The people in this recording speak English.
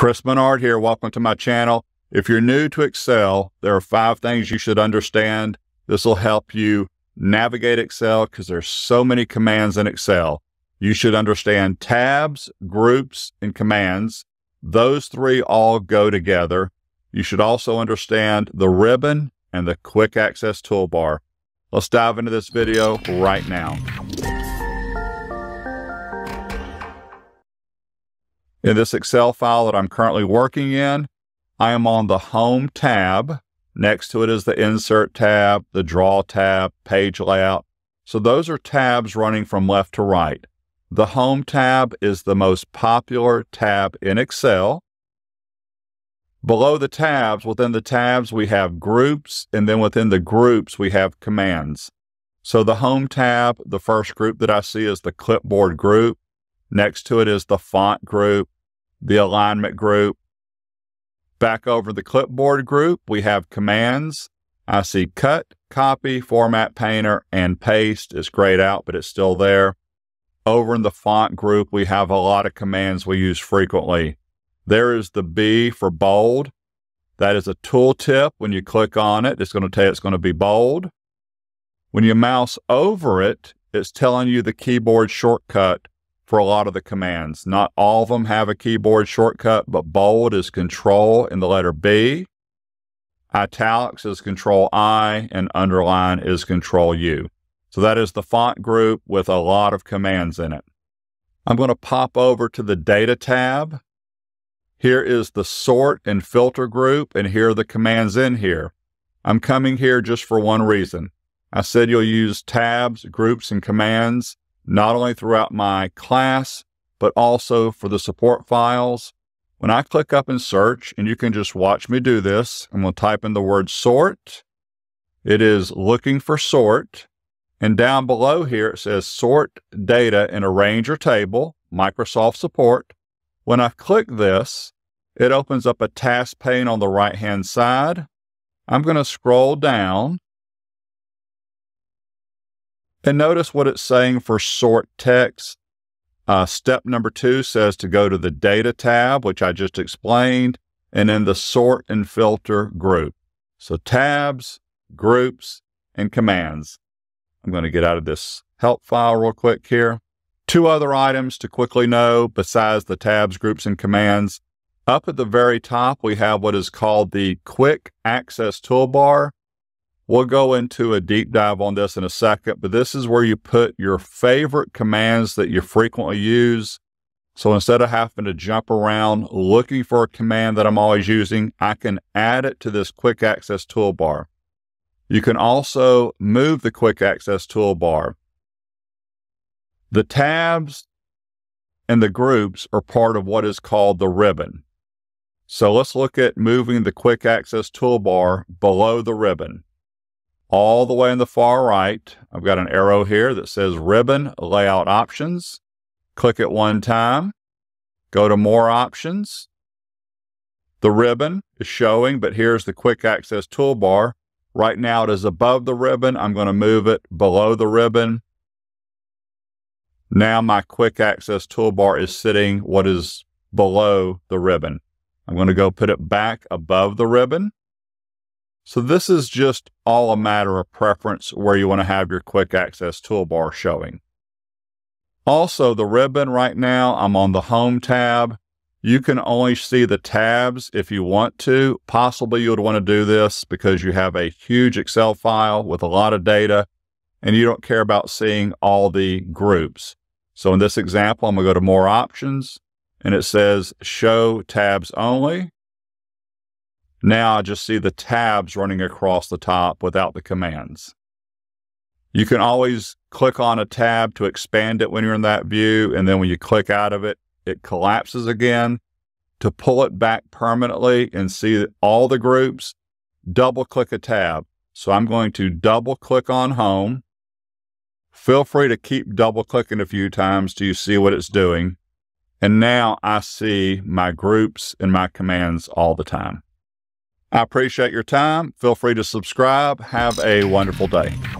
Chris Menard here. Welcome to my channel. If you're new to Excel, there are 5 things you should understand. This will help you navigate Excel because there's so many commands in Excel. You should understand tabs, groups, and commands. Those 3 all go together. You should also understand the ribbon and the quick access toolbar. Let's dive into this video right now. In this Excel file that I'm currently working in, I am on the Home tab. Next to it is the Insert tab, the Draw tab, Page Layout. So those are tabs running from left to right. The Home tab is the most popular tab in Excel. Below the tabs, within the tabs, we have groups, and then within the groups, we have commands. So the Home tab, the first group that I see is the Clipboard group. Next to it is the Font group, the Alignment group. Back over the Clipboard group, we have commands. I see Cut, Copy, Format Painter, and Paste. It's grayed out, but it's still there. Over in the Font group, we have a lot of commands we use frequently. There is the B for bold. That is a tooltip. When you click on it, it's going to tell you it's going to be bold. When you mouse over it, it's telling you the keyboard shortcut for a lot of the commands. Not all of them have a keyboard shortcut, but bold is Control and the letter B. Italics is Control I, and underline is Control U. So that is the font group with a lot of commands in it. I'm going to pop over to the Data tab. Here is the Sort and Filter group, and here are the commands in here. I'm coming here just for one reason. I said you'll use tabs, groups, and commands not only throughout my class, but also for the support files. When I click up and search, and you can just watch me do this, I'm going to type in the word sort. It is looking for sort. And down below here, it says sort data in a range or table, Microsoft support. When I click this, it opens up a task pane on the right-hand side. I'm going to scroll down. And notice what it's saying for sort text. Step number 2 says to go to the Data tab, which I just explained, and then the Sort and Filter group. So tabs, groups, and commands. I'm going to get out of this help file real quick here. 2 other items to quickly know besides the tabs, groups, and commands. Up at the very top, we have what is called the Quick Access Toolbar. We'll go into a deep dive on this in a second, but this is where you put your favorite commands that you frequently use. So instead of having to jump around looking for a command that I'm always using, I can add it to this Quick Access Toolbar. You can also move the Quick Access Toolbar. The tabs and the groups are part of what is called the ribbon. So let's look at moving the Quick Access Toolbar below the ribbon. All the way in the far right, I've got an arrow here that says Ribbon Layout Options. Click it one time. Go to More Options. The ribbon is showing, but here's the Quick Access Toolbar. Right now it is above the ribbon. I'm going to move it below the ribbon. Now my Quick Access Toolbar is sitting what is below the ribbon. I'm going to go put it back above the ribbon. So this is just all a matter of preference where you want to have your Quick Access Toolbar showing. Also, the ribbon right now, I'm on the Home tab. You can only see the tabs if you want to. Possibly you would want to do this because you have a huge Excel file with a lot of data and you don't care about seeing all the groups. So in this example, I'm going to go to More Options and it says Show Tabs Only. Now I just see the tabs running across the top without the commands. You can always click on a tab to expand it when you're in that view, and then when you click out of it, it collapses again. To pull it back permanently and see all the groups, double click a tab. So I'm going to double click on Home. Feel free to keep double clicking a few times till you see what it's doing. And now I see my groups and my commands all the time. I appreciate your time. Feel free to subscribe. Have a wonderful day.